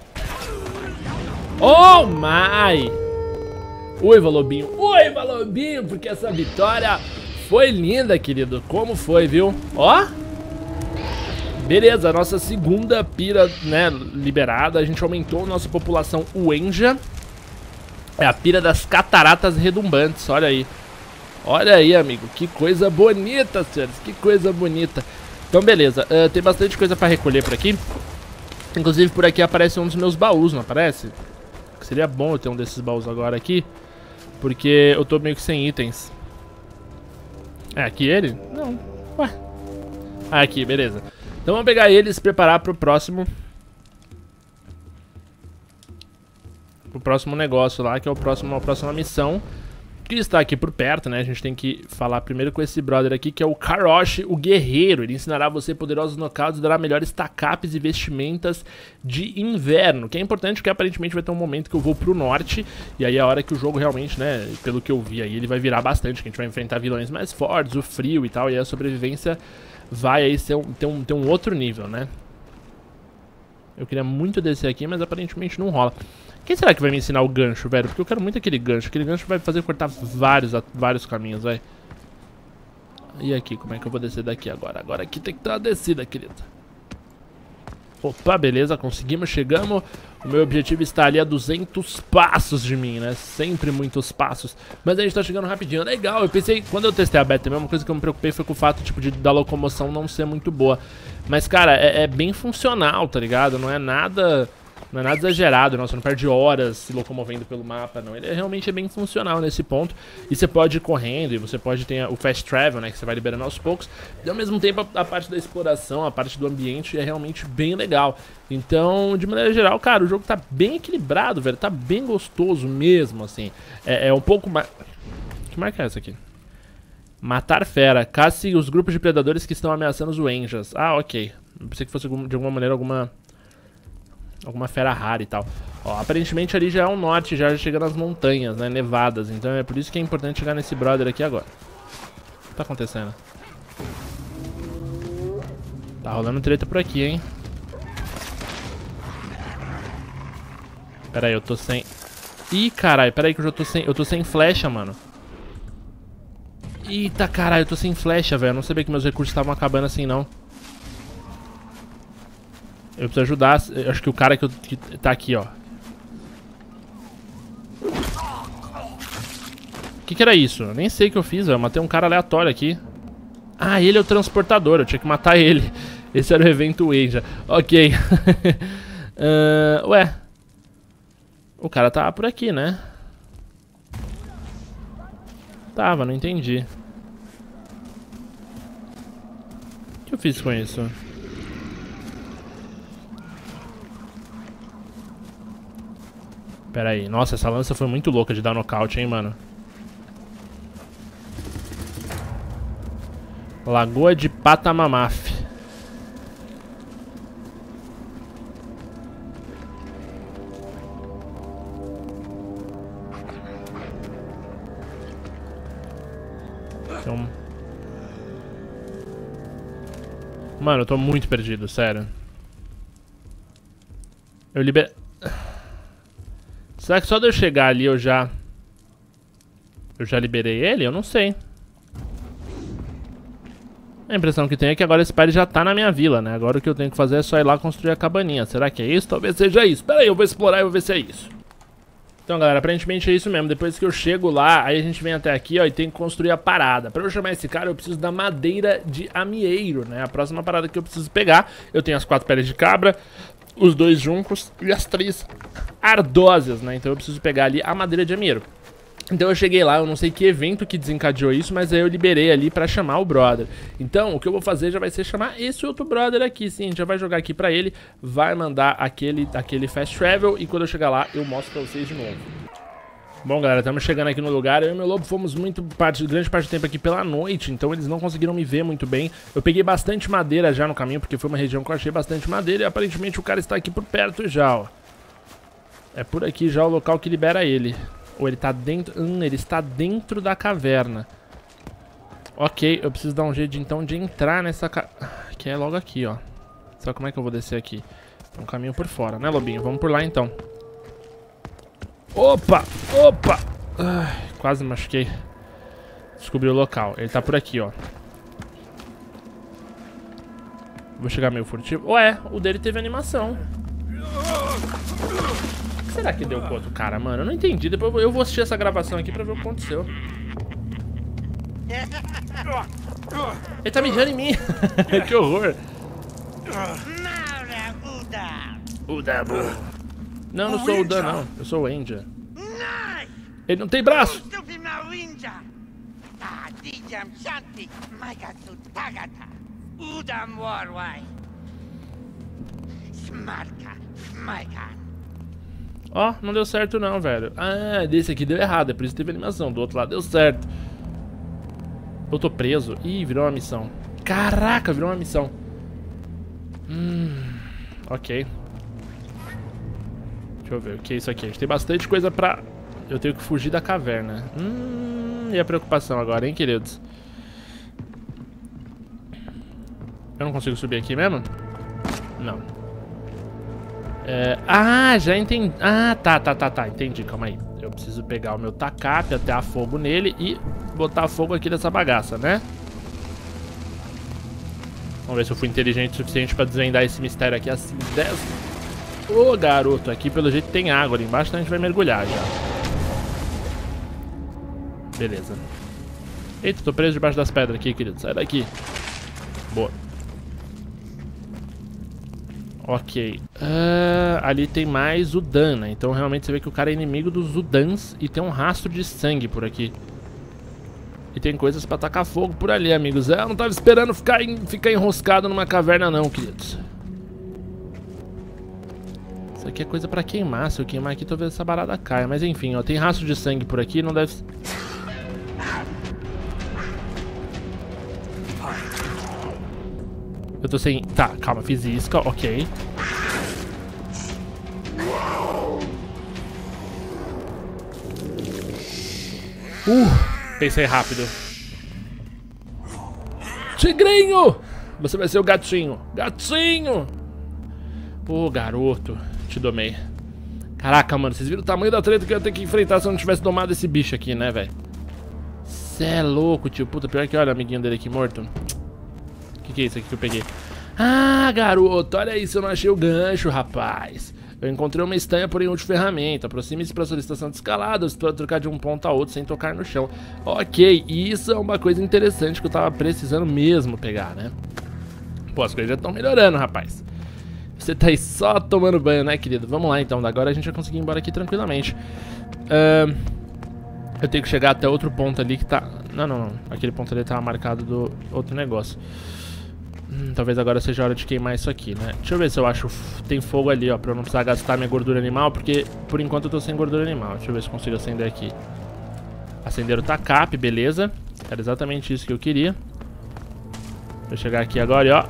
Oh my! Uiva, lobinho, uiva, lobinho, porque essa vitória foi linda, querido. Como foi, viu? Ó! Beleza, a nossa segunda pira, né, liberada. A gente aumentou a nossa população Wenja. É a pira das cataratas redumbantes, olha aí. Olha aí, amigo, que coisa bonita, senhores, que coisa bonita. Então, beleza, uh, tem bastante coisa pra recolher por aqui. Inclusive, por aqui aparece um dos meus baús, não aparece? Seria bom eu ter um desses baús agora aqui, porque eu tô meio que sem itens. É aqui ele? Não. Ué. Ah, aqui, beleza. Então vamos pegar ele e se preparar pro próximo... Pro próximo negócio lá, que é o próximo, a próxima missão. que está aqui por perto, né? A gente tem que falar primeiro com esse brother aqui, que é o Karoshi, o guerreiro. Ele ensinará você poderosos knockouts e dará melhores tacapes e vestimentas de inverno. Que é importante porque aparentemente vai ter um momento que eu vou pro norte. E aí é a hora que o jogo realmente, né? Pelo que eu vi aí, ele vai virar bastante. Que a gente vai enfrentar vilões mais fortes, o frio e tal. E a sobrevivência vai aí ser um, ter, um, ter um outro nível, né? Eu queria muito descer aqui, mas aparentemente não rola. Quem será que vai me ensinar o gancho, velho? Porque eu quero muito aquele gancho. Aquele gancho vai fazer cortar vários, vários caminhos, velho. E aqui, como é que eu vou descer daqui agora? Agora aqui tem que ter uma descida, querido. Opa, beleza, conseguimos, chegamos. O meu objetivo está ali a duzentos passos de mim, né? Sempre muitos passos. Mas a gente tá chegando rapidinho. Legal, eu pensei, quando eu testei a beta também, uma coisa que eu me preocupei foi com o fato, tipo, de, da locomoção não ser muito boa. Mas, cara, é, é bem funcional, tá ligado? Não é nada... Não é nada exagerado, não, você não perde horas se locomovendo pelo mapa, não. Ele é, realmente é bem funcional nesse ponto. E você pode ir correndo, e você pode ter o fast travel, né, que você vai liberando aos poucos. E ao mesmo tempo a, a parte da exploração, a parte do ambiente é realmente bem legal. Então, de maneira geral, cara, o jogo tá bem equilibrado, velho. Tá bem gostoso mesmo, assim. É, é um pouco mais... Que marca é essa aqui? Matar fera. Caça os grupos de predadores que estão ameaçando os Wenjas. Ah, ok. Eu pensei que fosse de alguma maneira alguma... Alguma fera rara e tal. Ó, aparentemente ali já é o norte, já chega nas montanhas, né, nevadas. Então é por isso que é importante chegar nesse brother aqui agora. O que tá acontecendo? Tá rolando treta por aqui, hein. Pera aí, eu tô sem... Ih, caralho, pera aí que eu já tô sem... Eu tô sem flecha, mano. Eita, caralho, eu tô sem flecha, velho. Eu não sabia que meus recursos estavam acabando assim, não. Eu preciso ajudar, eu acho que o cara que, eu, que tá aqui, ó. O que que era isso? Eu nem sei o que eu fiz, velho. Eu matei um cara aleatório aqui. Ah, ele é o transportador, eu tinha que matar ele. Esse era o evento Wenja. Ok. uh, ué. O cara tava por aqui, né? Tava, não entendi. O que eu fiz com isso? Pera aí. Nossa, essa lança foi muito louca de dar nocaute, hein, mano. Lagoa de Patamamaf. Então... Mano, eu tô muito perdido, sério. Eu liber... Será que só de eu chegar ali eu já... Eu já liberei ele? Eu não sei. A impressão que tenho é que agora esse pai já tá na minha vila, né? Agora o que eu tenho que fazer é só ir lá construir a cabaninha. Será que é isso? Talvez seja isso. Pera aí, eu vou explorar e vou ver se é isso. Então, galera, aparentemente é isso mesmo. Depois que eu chego lá, aí a gente vem até aqui, ó, e tem que construir a parada. Pra eu chamar esse cara, eu preciso da madeira de amieiro, né? A próxima parada que eu preciso pegar, eu tenho as quatro peles de cabra, os dois juncos e as três ardósias, né? Então eu preciso pegar ali a madeira de amieiro. Então eu cheguei lá, eu não sei que evento que desencadeou isso, mas aí eu liberei ali pra chamar o brother. Então o que eu vou fazer já vai ser chamar esse outro brother aqui, sim. A gente já vai jogar aqui pra ele, vai mandar aquele, aquele fast travel e quando eu chegar lá eu mostro pra vocês de novo. Bom, galera, estamos chegando aqui no lugar. Eu e meu lobo fomos muito parte, grande parte do tempo aqui pela noite, então eles não conseguiram me ver muito bem. Eu peguei bastante madeira já no caminho, porque foi uma região que eu achei bastante madeira e aparentemente o cara está aqui por perto já, ó. É por aqui já o local que libera ele. Ou ele tá dentro... Hum, ele está dentro da caverna. Ok, eu preciso dar um jeito de, então de entrar nessa ca... Que é logo aqui, ó. Só como é que eu vou descer aqui? Tem um caminho por fora, né, lobinho? Vamos por lá, então. Opa! Opa! Ai, quase machuquei. Descobri o local. Ele tá por aqui, ó. Vou chegar meio furtivo. Ué, o dele teve animação. O que será que deu com o outro cara, mano? Eu não entendi. Depois eu vou assistir essa gravação aqui pra ver o que aconteceu. Ele tá mijando em mim. Que horror. Udabu. Não, eu não sou o Dan, não. Eu sou o Wenja. Ele não tem braço. Ó, não deu certo não, velho. Ah, desse aqui deu errado, é por isso que teve animação. Do outro lado deu certo. Eu tô preso. Ih, virou uma missão. Caraca, virou uma missão. Hum, ok. Deixa eu ver o que é isso aqui. A gente tem bastante coisa pra... Eu tenho que fugir da caverna. Hum, e a preocupação agora, hein, queridos? Eu não consigo subir aqui mesmo? Não. É... Ah, já entendi. Ah, tá, tá, tá, tá. Entendi, calma aí. Eu preciso pegar o meu tacape, atear fogo nele e botar fogo aqui nessa bagaça, né? Vamos ver se eu fui inteligente o suficiente pra desvendar esse mistério aqui assim. dez. Ô, garoto, aqui pelo jeito tem água ali embaixo, então a gente vai mergulhar já. Beleza. Eita, tô preso debaixo das pedras aqui, querido. Sai daqui. Boa. Ok. Uh, ali tem mais Udan, né? Então realmente você vê que o cara é inimigo dos Udans e tem um rastro de sangue por aqui. E tem coisas pra tacar fogo por ali, amigos. É, eu não tava esperando ficar, em, ficar enroscado numa caverna não, queridos. Isso aqui é coisa pra queimar. Se eu queimar aqui, talvez essa barada caia. Mas enfim, ó, tem rastro de sangue por aqui, não deve... Eu tô sem... Tá, calma, fiz isca, ok. Uh, pensei rápido. Tigrinho! Você vai ser o gatinho. Gatinho! Ô, oh, garoto. Te domei. Caraca, mano, vocês viram o tamanho da treta que eu ia ter que enfrentar se eu não tivesse domado esse bicho aqui, né, velho? Cê é louco, tio. Puta, pior que olha o amiguinho dele aqui morto. O que, que é isso aqui que eu peguei? Ah, garoto, olha isso, eu não achei o gancho, rapaz. Eu encontrei uma estanha por útil ferramenta. Aproxime-se para a solicitação de escalada. Você pode trocar de um ponto a outro sem tocar no chão. Ok, isso é uma coisa interessante que eu tava precisando mesmo pegar, né? Pô, as coisas já estão melhorando, rapaz. Você tá aí só tomando banho, né, querido? Vamos lá, então. Agora a gente vai conseguir ir embora aqui tranquilamente. Uh, eu tenho que chegar até outro ponto ali que tá... Não, não, não. Aquele ponto ali tava marcado do outro negócio. Hum, talvez agora seja a hora de queimar isso aqui, né? Deixa eu ver se eu acho... Tem fogo ali, ó, pra eu não precisar gastar minha gordura animal, porque por enquanto eu tô sem gordura animal. Deixa eu ver se eu consigo acender aqui. Acender o tacape, beleza. Era exatamente isso que eu queria. Vou chegar aqui agora e ó...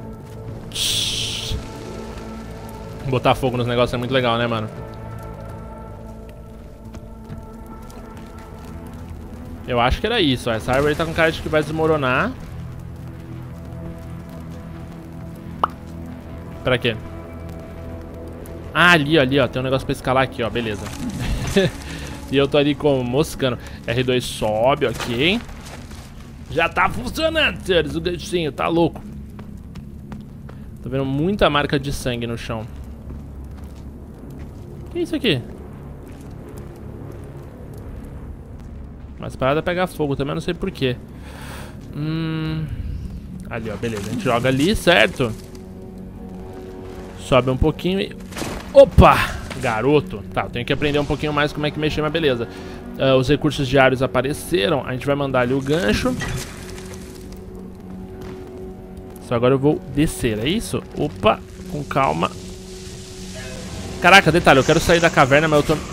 Botar fogo nos negócios é muito legal, né, mano? Eu acho que era isso, ó. Essa árvore tá com cara de que vai desmoronar. Pra quê? Ah, ali, ó, ali, ó. Tem um negócio pra escalar aqui, ó. Beleza. E eu tô ali como moscando. R dois sobe, ok. Já tá funcionando, senhores. O gatinho tá louco. Tô vendo muita marca de sangue no chão. Que é isso aqui? Mas parada pegar fogo também, não sei porquê. Hum... Ali, ó, beleza. A gente joga ali, certo? Sobe um pouquinho e... Opa! Garoto. Tá, eu tenho que aprender um pouquinho mais como é que mexer, mas beleza. Uh, os recursos diários apareceram. A gente vai mandar ali o gancho. Só agora eu vou descer, é isso? Opa, com calma. Caraca, detalhe, eu quero sair da caverna, mas eu tô...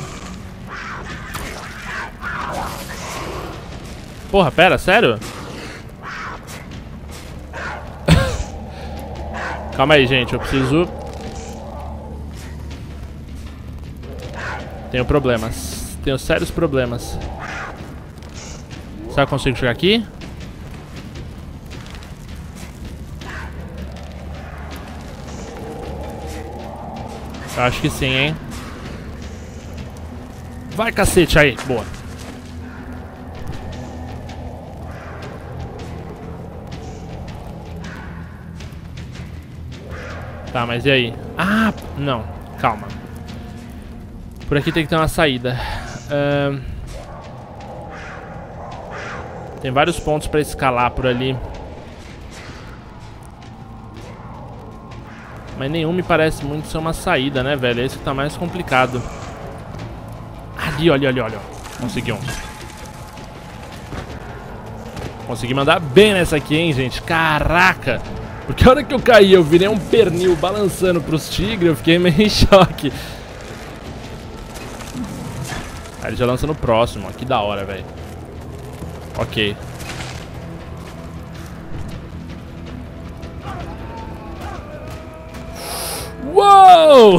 Porra, pera, sério? Calma aí, gente, eu preciso... Tenho problemas. Tenho sérios problemas. Será que eu consigo chegar aqui? Eu acho que sim, hein? Vai, cacete, aí. Boa. Tá, mas e aí? Ah, não. Calma. Por aqui tem que ter uma saída. Uh... Tem vários pontos pra escalar por ali. Mas nenhum me parece muito ser uma saída, né, velho? É isso que tá mais complicado. Ali, olha, olha, olha. Consegui um. Consegui mandar bem nessa aqui, hein, gente? Caraca! Porque a hora que eu caí, eu virei um pernil balançando pros tigres, eu fiquei meio em choque. Aí ele já lança no próximo, ó. Que da hora, velho. Ok. Uou!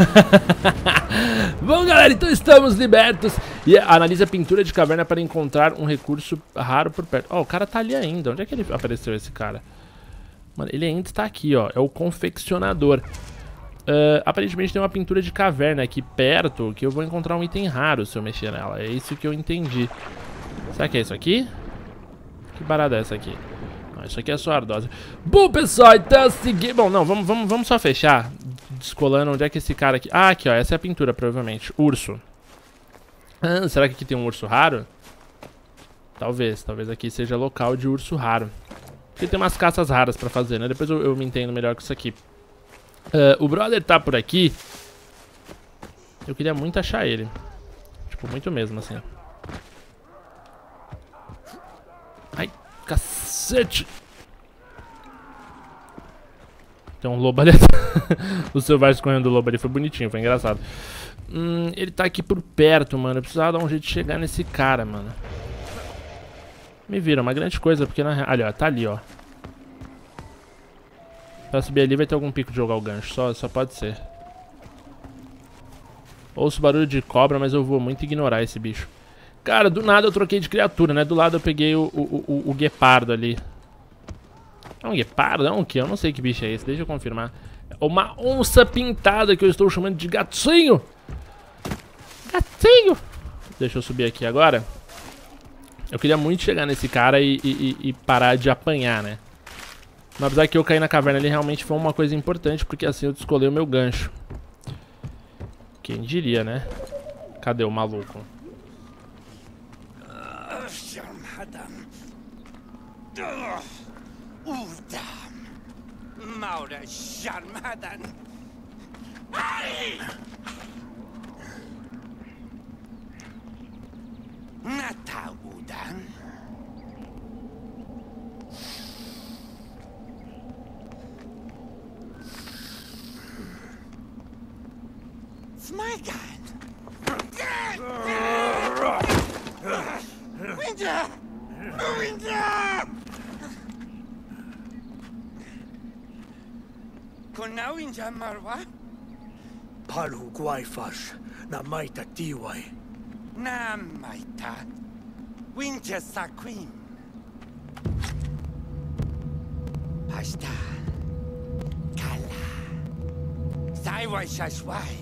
Bom, galera, então estamos libertos. E analise a pintura de caverna para encontrar um recurso raro por perto. Ó, oh, o cara tá ali ainda. Onde é que ele apareceu, esse cara? Mano, ele ainda está aqui, ó. É o confeccionador. Uh, aparentemente tem uma pintura de caverna aqui perto, que eu vou encontrar um item raro se eu mexer nela. É isso que eu entendi. Será que é isso aqui? Que parada é essa aqui? Não, isso aqui é só ardósia. Bom, pessoal, então é o seguinte... Bom, não, vamos, vamos, vamos só fechar. Descolando, onde é que esse cara aqui... Ah, aqui, ó, essa é a pintura, provavelmente. Urso. Ah, será que aqui tem um urso raro? Talvez, talvez aqui seja local de urso raro. Porque tem umas caças raras pra fazer, né? Depois eu, eu me entendo melhor com isso aqui. Uh, o brother tá por aqui. Eu queria muito achar ele. Tipo, muito mesmo, assim. Ai, cacete. Tem um lobo ali. O selvagem escorrendo do lobo ali foi bonitinho, foi engraçado. Hum, ele tá aqui por perto, mano. Eu precisava dar um jeito de chegar nesse cara, mano. Me vira, uma grande coisa, porque na real... Olha, ó, tá ali, ó. Pra subir ali vai ter algum pico de jogar o gancho, só, só pode ser. Ouço barulho de cobra, mas eu vou muito ignorar esse bicho. Cara, do nada eu troquei de criatura, né? Do lado eu peguei o, o, o, o guepardo ali. É um guepardo? É um quê? Eu não sei que bicho é esse, deixa eu confirmar. É uma onça pintada que eu estou chamando de gatinho. Gatinho! Deixa eu subir aqui agora. Eu queria muito chegar nesse cara e, e, e parar de apanhar, né? Mas apesar que eu cair na caverna ali realmente foi uma coisa importante, porque assim eu descolei o meu gancho. Quem diria, né? Cadê o maluco? Winja! Winja! Kuna Winja Marwa? Palhu Guaifash, na maita tiwai. Na maita. Winja Saquim. Pasta. Kala. Saiwai Shashwai.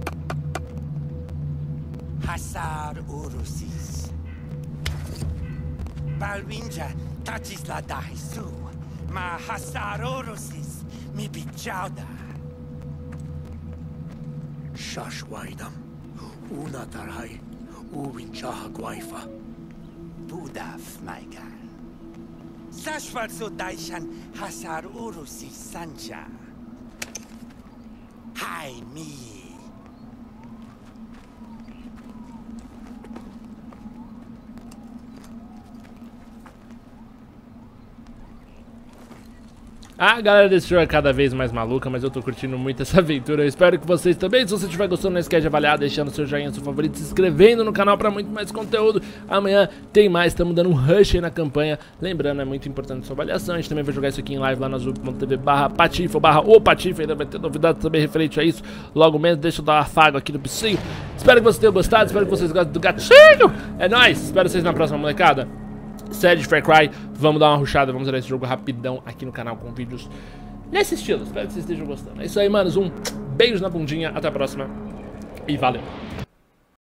Hasar Urusis. Balwinja touches la dahisu. Ma Hasar Urusis mi bichauda. Shashwaidam. Una tarhai. Uwinchaha Guaifa. Budaf, my girl. Sashwar so daishan Hasar Urusis Sanja. Hai mi. A galera desse jogo é cada vez mais maluca, mas eu tô curtindo muito essa aventura. Eu espero que vocês também. Se você estiver gostando, não esquece de avaliar, deixando seu joinha, seu favorito, se inscrevendo no canal pra muito mais conteúdo. Amanhã tem mais, estamos dando um rush aí na campanha. Lembrando, é muito importante a sua avaliação. A gente também vai jogar isso aqui em live lá no azul ponto tv barra patife ou barra o patife. Ainda vai ter novidades também referente a isso. Logo menos, deixa eu dar um afago aqui no piscinho. Espero que vocês tenham gostado, espero que vocês gostem do gatinho. É nóis, espero vocês na próxima, molecada. Série de Far Cry, vamos dar uma rushada, vamos zerar esse jogo rapidão aqui no canal com vídeos nesse estilo. Espero que vocês estejam gostando. É isso aí, manos, um beijo na bundinha, até a próxima e valeu!